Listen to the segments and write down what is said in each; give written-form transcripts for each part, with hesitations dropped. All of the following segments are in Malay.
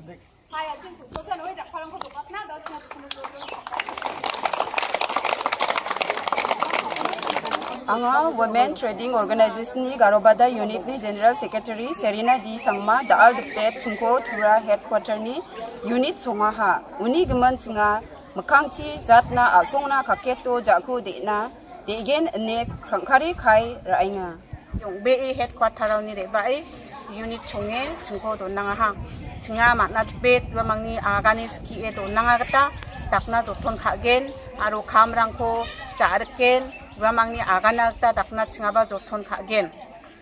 Anga Women Trading Organization ni Garobada Unit ni General Secretary Serina Di Sangma Daal Deptet Chingko Thura Headquarter ni Unit Songa ha uni geman chinga mekangchi jatna asongna kaketo jaku dena degen ne khangkhari khai rainga jong be headquarter ni re bai unit songe chingko donanga ha chinga matna bet wamangni agani ski e donanga gata dakna joton khagen aro khamrangko jarken wamangni agana gata dakna chingaba joton khagen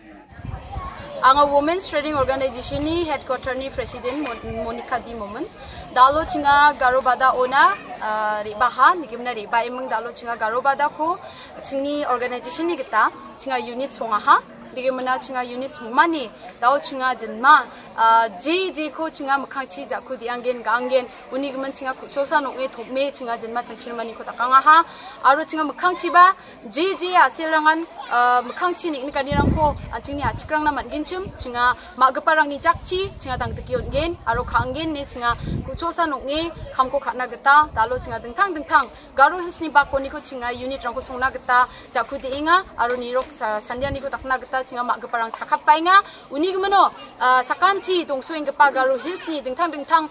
Anga Women's Trading Organization ni headquarter ni President Monica Di Momen dalo chinga Garobada ona ribaha nikimna riba emang dalo chinga Garobada ko chingi organization ni kita chinga unit songa ha digimna chinga unit songmani dalo chinga jenma je ko chinga mkhangchi jaku dianggen ganggen uni gemen chinga kuchosa nonge thopme chinga jenma changchilmani ko takanga ha aro chinga mkhangchi ba je aselangan mkhangchi ni kanirang ko chingni achikrang na mangin chim chinga magaparang ni jakchi chinga dangteki ongen aro khanggen ne chinga kuchosa nonge khamko khana gata dalo chinga dingthang garo hisni bakoni ko chinga unit rang ko songna gata jaku deinga aro nirok sandiani ko takna gata chinga magaparang chakhapainga uni gemeno sakanti dongsoeng gapa garo hisni dingthang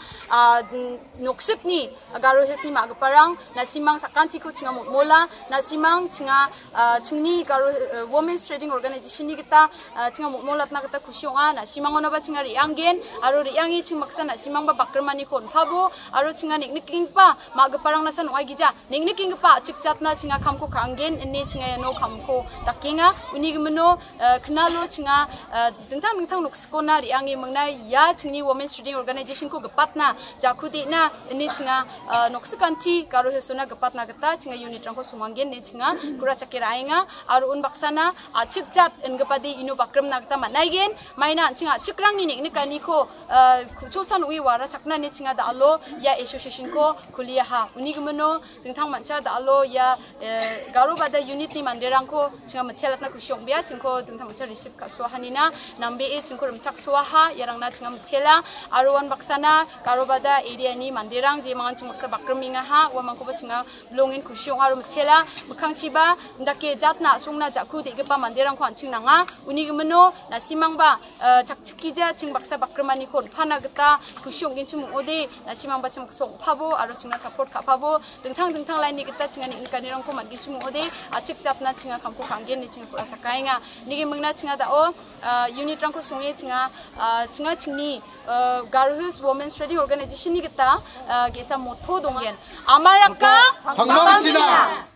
noksipni garo hisni magaparang nasimang sakanti ko chinga mola nasimang chinga chingni garo Women's Trading Organization ni kita chinga molatna gata kusyonga nasimang ona ba chinga rianggen aro riangi chingmaksa nasimang ba bakrmani kon phabo aro chinga nikniking pa magaparang nasan oi gija nikniking pa chikchatna chinga khamko khanggen enne chinga no khamko takinga uni gemeno knalo chinga dingthang nokskona riangi mangna ya chingni Women's Trading Organization ko gapatna jakudi na enne chinga noksakanti garo hesona gapatna gata chinga unit rangko sumanggen ne chinga kura chakirainga aro unbaksana achikjat engapadi ino bakram nagta manaigen maina chinga chikrang ni niknikani ko chosan ui wara chakna ne chinga dalo ya association ko kuliya ha uni gmeno dingthang mancha dalo ya Garobada unit ni manderang ko chinga mathelatna kusyong bia chingko dingthang mancha receive ka so hanina nambe e chingko rumchak so ha yarangna chinga mathela aro unbaksana Garobada area ni manderang je mangan chingmaksa bakraminga ha wa mangko ba chinga blongin kusyong aro mathela mkhangchi ba ndake jatna songna jaku degepa manderang ko ancingnanga uni gemeno nasimangba chakchikija chingbaksa bakrmani kon phana gata kusyonggen chum ode nasimangba chum song phabo aro chingna support ka phabo dingthang line ni gata chinga ni kanirang ko mangin chum ode achik japna chinga khamko khanggen ni chinga kura chakainga nigi mangna chinga da o unit rang ko songe chinga chingni Garhus Women's Trading Organization ni gata gesa motho donggen amaraka 장망치다